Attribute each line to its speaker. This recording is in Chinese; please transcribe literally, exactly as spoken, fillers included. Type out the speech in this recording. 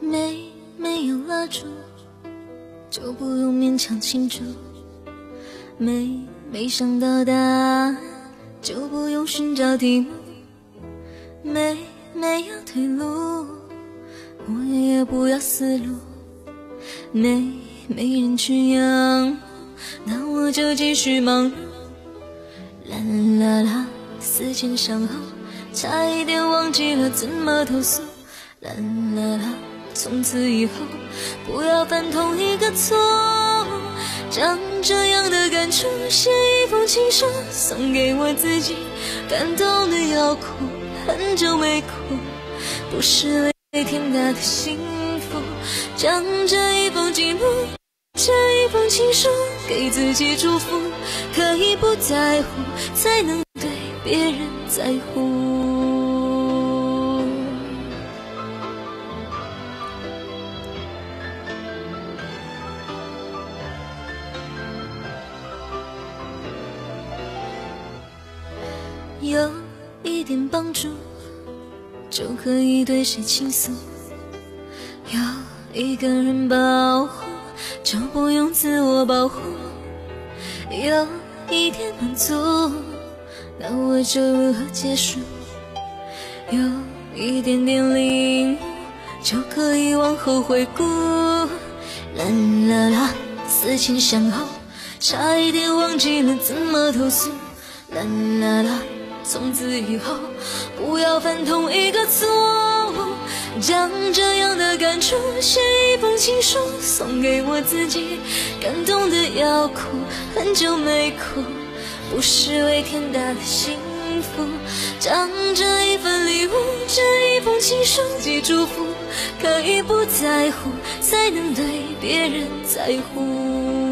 Speaker 1: 没没有蜡烛，就不用勉强庆祝。没没想到答案，就不用寻找题目。没没有退路，我也不要死路。没没人去仰慕，那我就继续忙碌。啦啦啦，思前想后，差一点忘记了怎么投诉。啦啦啦，从此以后不要犯同一个错误。将这样的感触写一封情书，送给我自己，感动的要哭，很久没哭，不是为天大的幸福。将这一封记录，这一封情书，给自己祝福，可以不在乎，才能对别人在乎。有一点帮助，就可以对谁倾诉。有一个人保护，就不用自我保护。有一点满足，那我就如何结束。有一点点领悟，就可以往后回顾。啦啦啦，思前想后，差一点忘记了怎么投诉。啦啦啦，从此以后不要犯同一个错误。将这样的感触写一封情书，送给我自己，感动的要哭，很久没哭，不是为天大的幸福。将这一份礼物，这一封情书寄祝福，可以不在乎，才能对别人在乎。